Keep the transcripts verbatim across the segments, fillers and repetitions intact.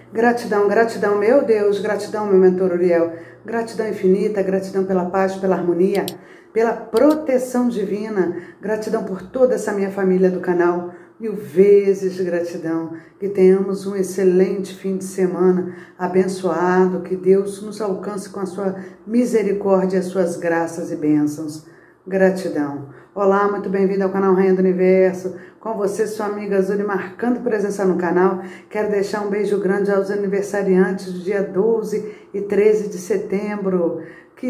Gratidão, gratidão, meu Deus, gratidão, meu mentor Uriel, gratidão infinita, gratidão pela paz, pela harmonia, pela proteção divina, gratidão por toda essa minha família do canal, mil vezes gratidão, que tenhamos um excelente fim de semana abençoado, que Deus nos alcance com a sua misericórdia, as suas graças e bênçãos. Gratidão. Olá, muito bem-vindo ao canal Rainha do Universo. Com você, sua amiga Zuri, marcando presença no canal. Quero deixar um beijo grande aos aniversariantes do dia doze e treze de setembro. Que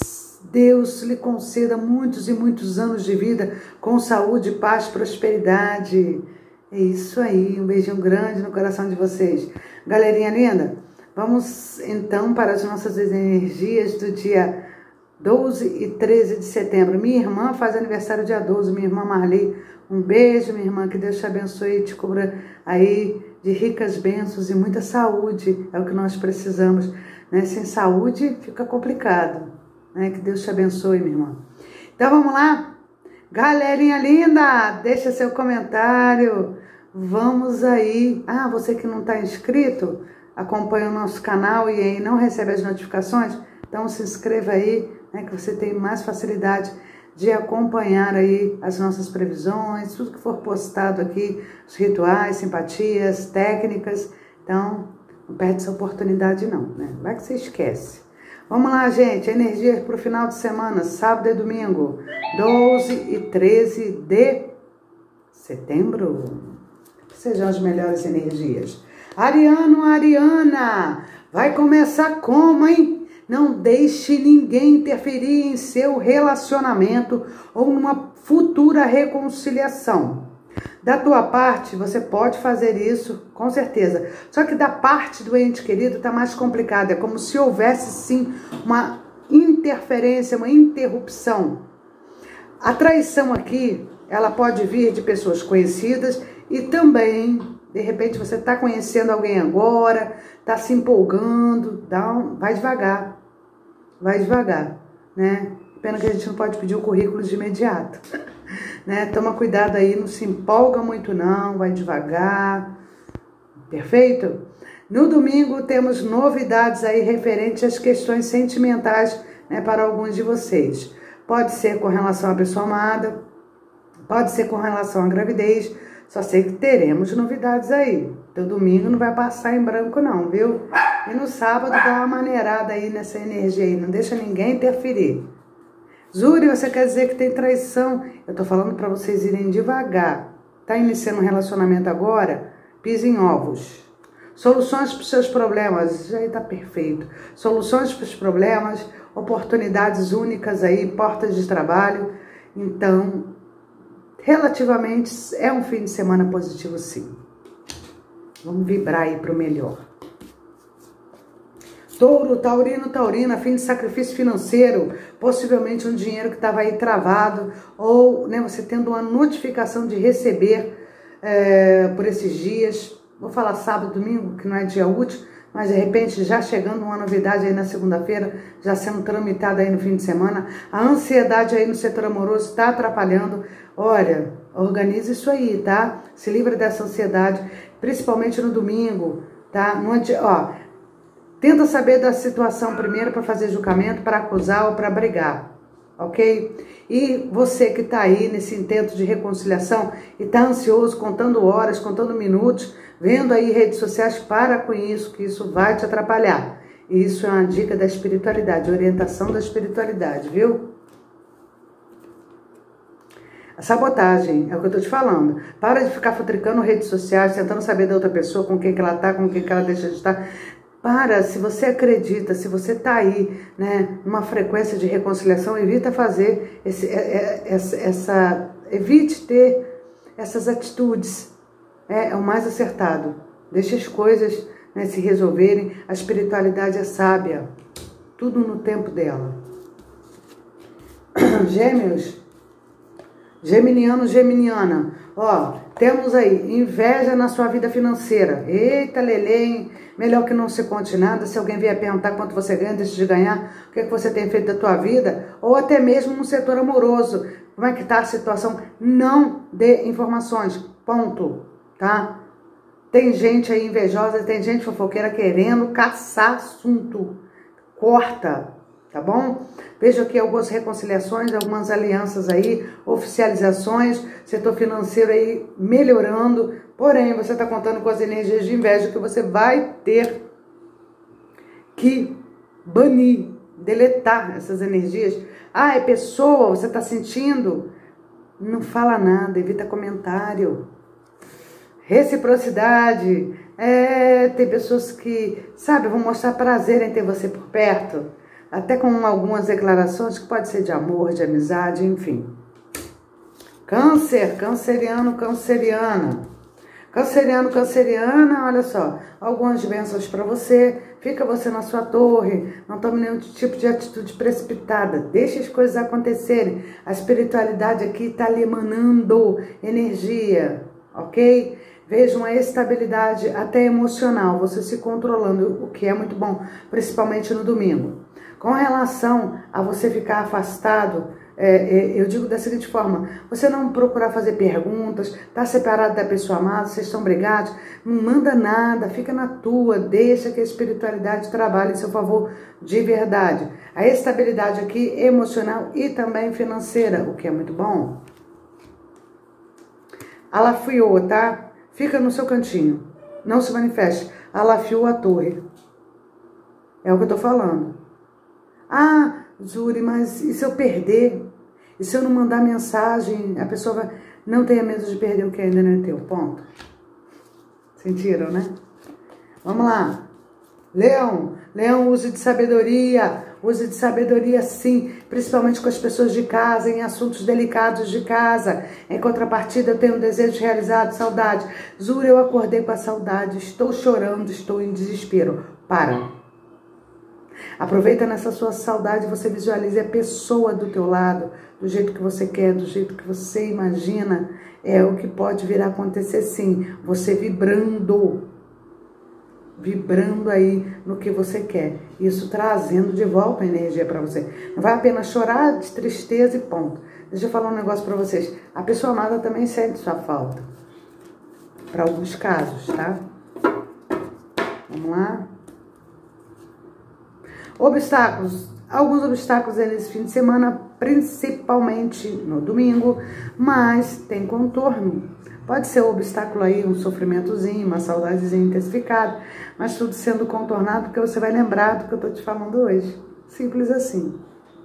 Deus lhe conceda muitos e muitos anos de vida com saúde, paz, prosperidade. É isso aí, um beijinho grande no coração de vocês. Galerinha linda, vamos então para as nossas energias do dia doze e treze de setembro. Minha irmã faz aniversário dia doze, minha irmã Marli. Um beijo, minha irmã, que Deus te abençoe e te cubra aí de ricas bênçãos e muita saúde. É o que nós precisamos, né? Sem saúde fica complicado, né? Que Deus te abençoe, minha irmã. Então vamos lá? Galerinha linda, deixa seu comentário. Vamos aí. Ah, você que não está inscrito, acompanha o nosso canal e aí não recebe as notificações, então se inscreva aí, né, que você tem mais facilidade de acompanhar aí as nossas previsões, tudo que for postado aqui, os rituais, simpatias, técnicas. Então, não perde essa oportunidade não, né? Vai que você esquece. Vamos lá, gente, energia para o final de semana, sábado e domingo, doze e treze de setembro. Que sejam as melhores energias. Ariano, Ariana, vai começar como, hein? Não deixe ninguém interferir em seu relacionamento ou numa futura reconciliação. Da tua parte, você pode fazer isso, com certeza. Só que da parte do ente querido está mais complicado. É como se houvesse, sim, uma interferência, uma interrupção. A traição aqui, ela pode vir de pessoas conhecidas e também... De repente você está conhecendo alguém agora, está se empolgando, dá um, vai devagar, vai devagar, né? Pena que a gente não pode pedir o currículo de imediato, né? Toma cuidado aí, não se empolga muito não, vai devagar, perfeito? No domingo temos novidades aí referentes às questões sentimentais, né, para alguns de vocês. Pode ser com relação à pessoa amada, pode ser com relação à gravidez. Só sei que teremos novidades aí. Então domingo não vai passar em branco não, viu? E no sábado dá uma maneirada aí nessa energia aí. Não deixa ninguém interferir. Zuri, você quer dizer que tem traição? Eu tô falando pra vocês irem devagar. Tá iniciando um relacionamento agora? Pisa em ovos. Soluções pros seus problemas. Já tá perfeito. Soluções pros problemas. Oportunidades únicas aí. Portas de trabalho. Então... relativamente, é um fim de semana positivo, sim. Vamos vibrar aí para o melhor. Touro, taurino, taurina, fim de sacrifício financeiro. Possivelmente um dinheiro que estava aí travado. Ou, né, você tendo uma notificação de receber é, por esses dias. Vou falar sábado, domingo, que não é dia útil. Mas, de repente, já chegando uma novidade aí na segunda-feira, já sendo tramitada aí no fim de semana. A ansiedade aí no setor amoroso está atrapalhando. Olha, organize isso aí, tá? Se livre dessa ansiedade, principalmente no domingo, tá? Não adi- ó, tenta saber da situação primeiro para fazer julgamento, para acusar ou para brigar, ok? E você que tá aí nesse intento de reconciliação e tá ansioso, contando horas, contando minutos, vendo aí redes sociais, para com isso, que isso vai te atrapalhar. E isso é uma dica da espiritualidade, orientação da espiritualidade, viu? A sabotagem, é o que eu tô te falando. Para de ficar futricando redes sociais, tentando saber da outra pessoa, com quem que ela tá, com quem que ela deixa de estar. Para, se você acredita, se você tá aí, né, numa frequência de reconciliação, evita fazer esse, essa, essa, evite ter essas atitudes. É, é o mais acertado. Deixa as coisas, né, se resolverem. A espiritualidade é sábia. Tudo no tempo dela. Gêmeos. Geminiano, geminiana, ó, temos aí inveja na sua vida financeira. Eita, lelê, melhor que não se conte nada. Se alguém vier perguntar quanto você ganha, deixa de ganhar, o que, é que você tem feito da tua vida, ou até mesmo no setor amoroso. Como é que tá a situação? Não dê informações, ponto, tá? Tem gente aí invejosa, tem gente fofoqueira querendo caçar assunto. Corta, tá bom? Vejo aqui algumas reconciliações, algumas alianças aí, oficializações, setor financeiro aí melhorando. Porém, você está contando com as energias de inveja que você vai ter que banir, deletar essas energias. Ah, é pessoa, você está sentindo? Não fala nada, evita comentário. Reciprocidade. É, tem pessoas que, sabe, vão mostrar prazer em ter você por perto. Até com algumas declarações que pode ser de amor, de amizade, enfim. Câncer, canceriano, canceriana. Canceriano, canceriana, olha só, algumas bênçãos para você, fica você na sua torre, não tome nenhum tipo de atitude precipitada, deixe as coisas acontecerem, a espiritualidade aqui está lhe emanando energia, ok? Veja uma estabilidade até emocional, você se controlando, o que é muito bom, principalmente no domingo. Com relação a você ficar afastado, É, é, eu digo da seguinte forma, você não procurar fazer perguntas, tá separado da pessoa amada, vocês estão brigados, não manda nada, fica na tua, deixa que a espiritualidade trabalhe em seu favor de verdade. A estabilidade aqui emocional e também financeira, o que é muito bom. Alafiou, tá? Fica no seu cantinho, não se manifeste. Alafiou a torre. É o que eu tô falando. Ah, Zuri, mas e se eu perder? E se eu não mandar mensagem, a pessoa vai... Não tenha medo de perder o que ainda não é teu, ponto. Sentiram, né? Vamos lá. Leão, Leão, use de sabedoria, use de sabedoria sim, principalmente com as pessoas de casa, em assuntos delicados de casa. Em contrapartida, eu tenho um desejo realizado, saudade. Zuri, eu acordei com a saudade, estou chorando, estou em desespero. Para. Aproveita nessa sua saudade, você visualize a pessoa do teu lado, do jeito que você quer, do jeito que você imagina. É o que pode vir a acontecer sim, você vibrando, vibrando aí no que você quer. Isso trazendo de volta a energia para você. Não vai apenas chorar de tristeza e ponto. Deixa eu falar um negócio para vocês. A pessoa amada também sente sua falta. Para alguns casos, tá? Vamos lá. Obstáculos, alguns obstáculos nesse fim de semana, principalmente no domingo, mas tem contorno. Pode ser um obstáculo aí, um sofrimentozinho, uma saudadezinha intensificada, mas tudo sendo contornado porque você vai lembrar do que eu tô te falando hoje. Simples assim.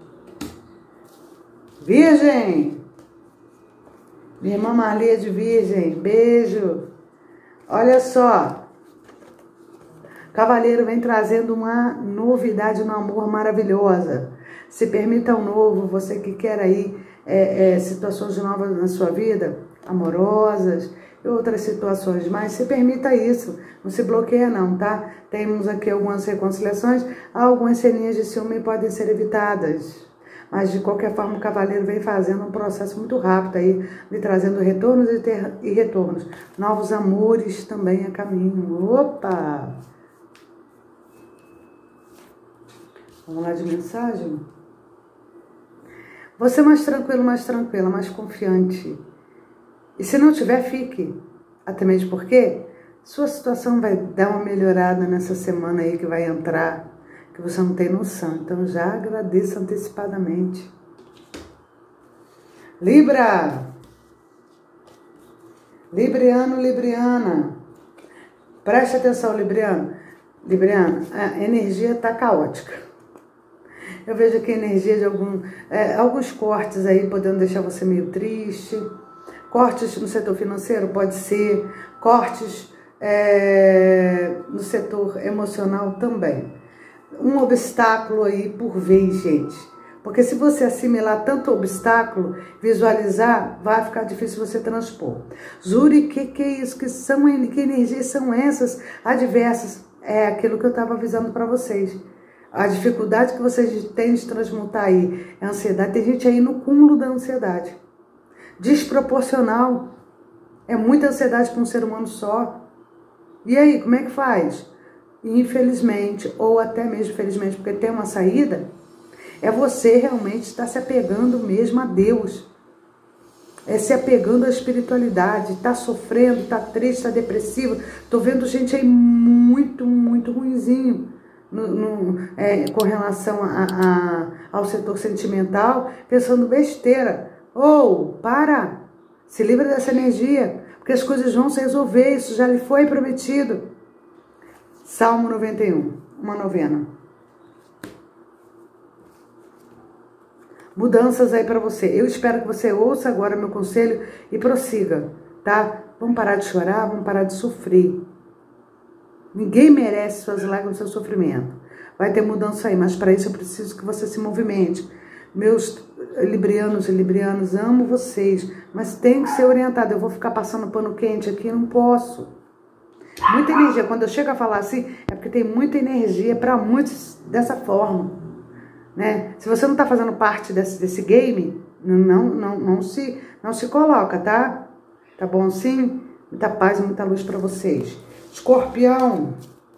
Virgem! Minha irmã Marlia de Virgem, beijo! Olha só. Cavaleiro vem trazendo uma novidade no amor maravilhosa. Se permita um novo, você que quer aí é, é, situações novas na sua vida, amorosas e outras situações, mas se permita isso, não se bloqueia não, tá? Temos aqui algumas reconciliações, algumas ceninhas de ciúme podem ser evitadas, mas de qualquer forma o cavaleiro vem fazendo um processo muito rápido aí, lhe trazendo retornos e, ter, e retornos, novos amores também a caminho. Opa! Vamos lá de mensagem? Você mais tranquilo, mais tranquila, mais confiante. E se não tiver, fique. Até mesmo porque sua situação vai dar uma melhorada nessa semana aí que vai entrar, que você não tem noção. Então já agradeço antecipadamente. Libra! Libriano, Libriana. Preste atenção, Libriano. Libriana, a energia está caótica. Eu vejo aqui a energia de algum, é, alguns cortes aí, podendo deixar você meio triste. Cortes no setor financeiro, pode ser. Cortes é, no setor emocional também. Um obstáculo aí por vez, gente. Porque se você assimilar tanto obstáculo, visualizar, vai ficar difícil você transpor. Zuri, que que é isso? Que, são, que energias são essas adversas? É aquilo que eu estava avisando para vocês. A dificuldade que vocês têm de transmutar aí é a ansiedade. Tem gente aí no cúmulo da ansiedade. Desproporcional. É muita ansiedade para um ser humano só. E aí, como é que faz? Infelizmente, ou até mesmo felizmente, porque tem uma saída, é você realmente estar se apegando mesmo a Deus. é se apegando à espiritualidade, tá sofrendo, tá triste, tá depressivo. Tô vendo gente aí muito, muito ruinzinho no, no, é, com relação a, a, ao setor sentimental, pensando besteira. Ou, para, se livra dessa energia, porque as coisas vão se resolver, isso já lhe foi prometido. Salmo noventa e um, uma novena. Mudanças aí para você. Eu espero que você ouça agora meu conselho e prossiga, tá? Vamos parar de chorar, vamos parar de sofrer. Ninguém merece suas lágrimas, seu sofrimento. Vai ter mudança aí, mas para isso eu preciso que você se movimente. Meus librianos e librianas, amo vocês, mas tem que ser orientado. Eu vou ficar passando pano quente aqui, não posso. Muita energia. Quando eu chego a falar assim, é porque tem muita energia para muitos dessa forma. Né? Se você não está fazendo parte desse, desse game, não, não, não, se, não se coloca, tá? Tá bom assim? Muita paz e muita luz para vocês. Escorpião.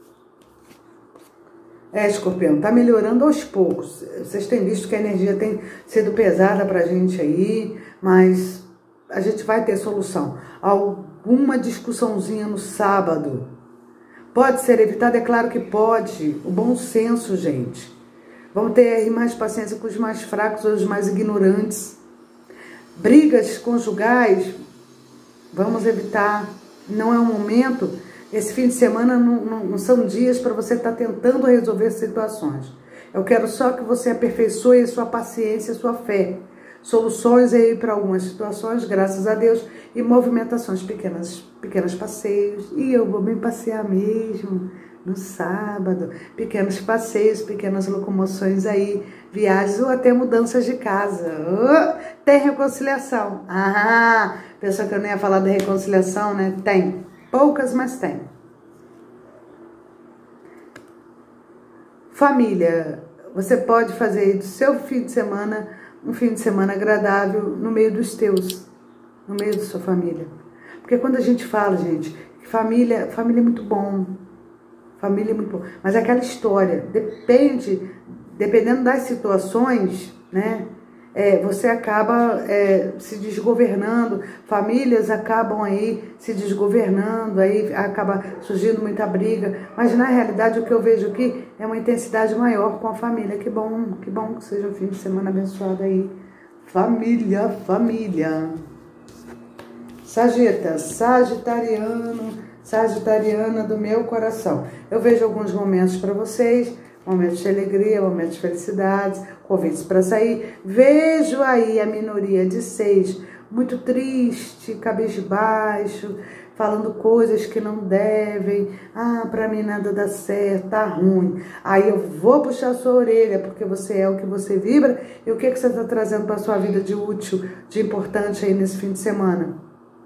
É, Escorpião, tá melhorando aos poucos. Vocês têm visto que a energia tem sido pesada pra gente aí, mas a gente vai ter solução. Alguma discussãozinha no sábado pode ser evitada? É claro que pode. O bom senso, gente. Vamos ter aí mais paciência com os mais fracos ou os mais ignorantes. Brigas conjugais, vamos evitar. Não é um momento. Esse fim de semana não, não, não são dias para você estar tentando resolver situações. Eu quero só que você aperfeiçoe a sua paciência, a sua fé. Soluções aí para algumas situações, graças a Deus, e movimentações pequenas, pequenos passeios. E eu vou me passear mesmo no sábado. Pequenos passeios, pequenas locomoções aí, viagens ou até mudanças de casa. Oh, tem reconciliação. Ah, pensou que eu não ia falar da reconciliação, né? Tem. Poucas, mas tem. Família, você pode fazer do seu fim de semana um fim de semana agradável no meio dos teus, no meio da sua família. Porque quando a gente fala, gente, que família, família é muito bom, família é muito bom, mas é aquela história, depende, dependendo das situações, né? É, você acaba é, se desgovernando, famílias acabam aí se desgovernando, aí acaba surgindo muita briga, mas na realidade o que eu vejo aqui é uma intensidade maior com a família. Que bom, que bom que seja um fim de semana abençoado aí. Família, família. Sagita, sagitariano, sagitariana do meu coração. Eu vejo alguns momentos para vocês, momentos de alegria, momentos de felicidades, convites para sair. Vejo aí a minoria de seis, muito triste, cabisbaixo, falando coisas que não devem. Ah, para mim nada dá certo, tá ruim. Aí eu vou puxar sua orelha, porque você é o que você vibra. E o que, que você está trazendo para sua vida de útil, de importante aí nesse fim de semana?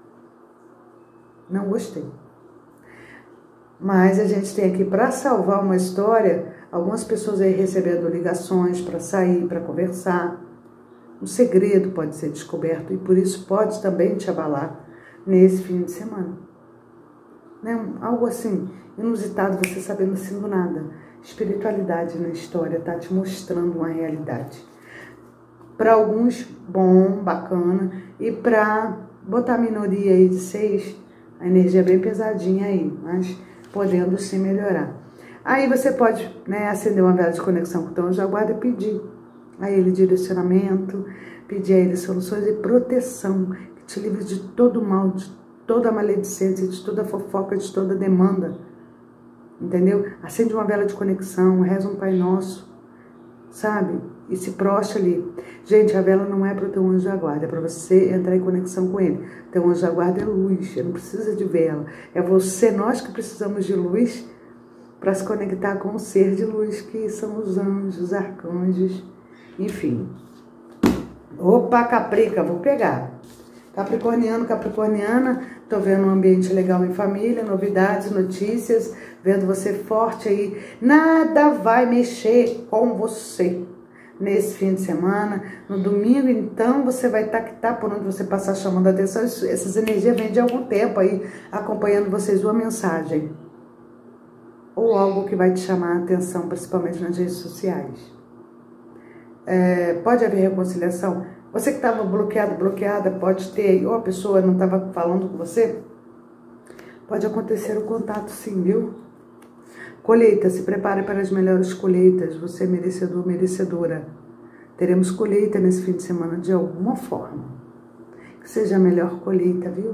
Não gostei. Mas a gente tem aqui para salvar uma história, algumas pessoas aí recebendo ligações para sair, para conversar. Um segredo pode ser descoberto e por isso pode também te abalar nesse fim de semana. Né? Algo assim, inusitado, você sabendo assim do nada. Espiritualidade na história tá te mostrando uma realidade. Para alguns, bom, bacana. E para botar a minoria aí de seis, a energia é bem pesadinha aí, mas podendo sim melhorar. Aí você pode, né, acender uma vela de conexão com o teu anjo da guarda e pedir a ele direcionamento, pedir a ele soluções e proteção, que te livre de todo mal, de toda maledicência, de toda fofoca, de toda demanda. Entendeu? Acende uma vela de conexão, reza um Pai Nosso, sabe? E se prostra ali. Gente, a vela não é para o teu anjo da guarda, é para você entrar em conexão com ele. Teu anjo da guarda é luz, não precisa de vela. É você, nós que precisamos de luz para se conectar com o ser de luz, que são os anjos, os arcanjos, enfim. Opa, Caprica, vou pegar. Capricorniano, Capricorniana, tô vendo um ambiente legal em família, novidades, notícias, vendo você forte aí. Nada vai mexer com você nesse fim de semana. No domingo, então, você vai tactar por onde você passar chamando a atenção. Essas energias vêm de algum tempo aí, acompanhando vocês, uma mensagem. Ou algo que vai te chamar a atenção, principalmente nas redes sociais. É, pode haver reconciliação? Você que estava bloqueado, bloqueada, pode ter, ou a pessoa não estava falando com você, pode acontecer o contato sim, viu? Colheita, se prepare para as melhores colheitas, você é merecedor, merecedora. Teremos colheita nesse fim de semana de alguma forma. Que seja a melhor colheita, viu?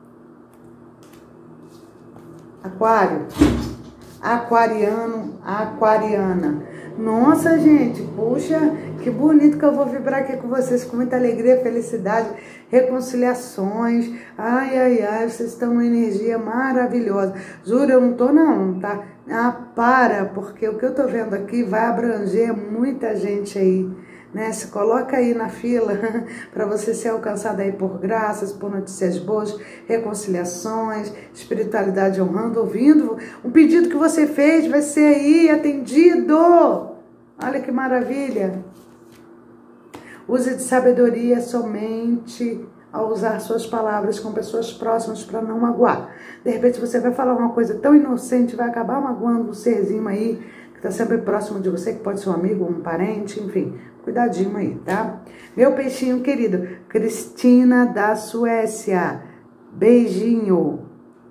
Aquário, aquariano, aquariana. Nossa, gente, puxa, que bonito que eu vou vibrar aqui com vocês, com muita alegria, felicidade, reconciliações. Ai, ai, ai, vocês estão numa energia maravilhosa. Juro, eu não tô não, tá? Ah, para, porque o que eu tô vendo aqui vai abranger muita gente aí, né? Se coloca aí na fila para você ser alcançado aí por graças, por notícias boas, reconciliações, espiritualidade honrando, ouvindo. Um pedido que você fez vai ser aí atendido. Olha que maravilha. Use de sabedoria somente ao usar suas palavras com pessoas próximas para não magoar. De repente você vai falar uma coisa tão inocente, vai acabar magoando um serzinho aí que está sempre próximo de você, que pode ser um amigo, um parente, enfim. Cuidadinho aí, tá? Meu peixinho querido, Cristina da Suécia. Beijinho.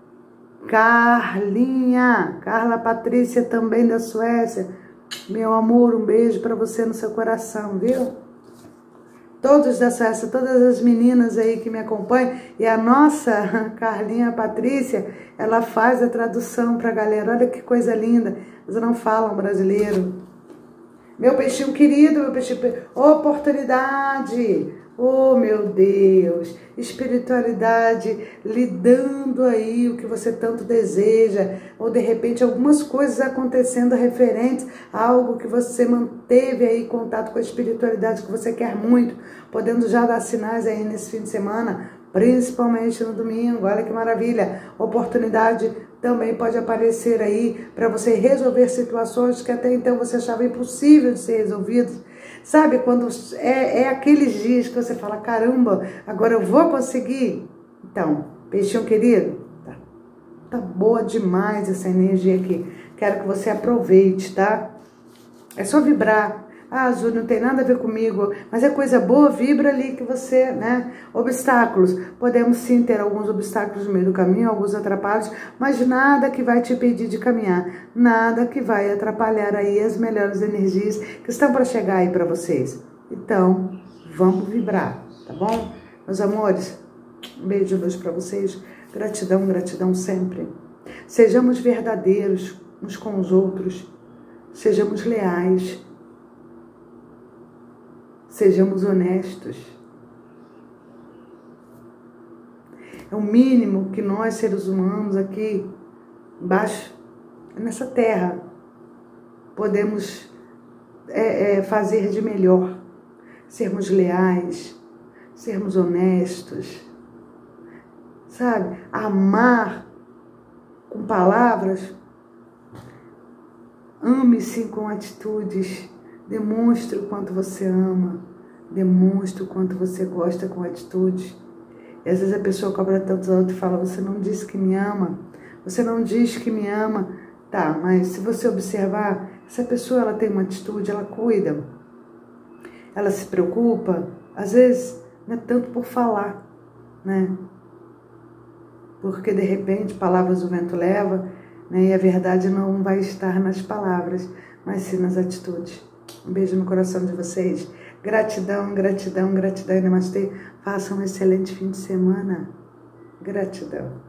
Carlinha, Carla Patrícia também da Suécia. Meu amor, um beijo para você no seu coração, viu? Todos da Suécia, todas as meninas aí que me acompanham. E a nossa Carlinha Patrícia, ela faz a tradução pra galera. Olha que coisa linda. Eles não falam brasileiro. Meu peixinho querido, meu peixinho... Oportunidade! Oh, meu Deus! Espiritualidade lidando aí o que você tanto deseja. Ou, de repente, algumas coisas acontecendo referentes a algo que você manteve aí contato com a espiritualidade que você quer muito. Podendo já dar sinais aí nesse fim de semana, principalmente no domingo. Olha que maravilha! Oportunidade também pode aparecer aí para você resolver situações que até então você achava impossível de ser resolvidas. Sabe, quando é, é aqueles dias que você fala, caramba, agora eu vou conseguir? Então, peixinho querido, tá, tá boa demais essa energia aqui. Quero que você aproveite, tá? É só vibrar. Ah, Azul, não tem nada a ver comigo, mas é coisa boa, vibra ali que você, né? Obstáculos. Podemos sim ter alguns obstáculos no meio do caminho, alguns atrapalhos, mas nada que vai te impedir de caminhar, nada que vai atrapalhar aí as melhores energias que estão para chegar aí para vocês. Então, vamos vibrar, tá bom? Meus amores, um beijo, beijo para vocês. Gratidão, gratidão sempre. Sejamos verdadeiros uns com os outros, sejamos leais. Sejamos honestos. É o mínimo que nós, seres humanos, aqui embaixo, nessa terra, podemos é, é, fazer de melhor. Sermos leais, sermos honestos, sabe? Amar com palavras, ame sim com atitudes. Demonstre o quanto você ama, demonstre o quanto você gosta com atitude. E às vezes a pessoa cobra tantos outros e fala, você não disse que me ama, você não diz que me ama. Tá, mas se você observar, essa pessoa ela tem uma atitude, ela cuida, ela se preocupa, às vezes não é tanto por falar, né? Porque de repente palavras o vento leva, né? E a verdade não vai estar nas palavras, mas sim nas atitudes. Um beijo no coração de vocês. Gratidão, gratidão, gratidão e namastê. Façam um excelente fim de semana. Gratidão.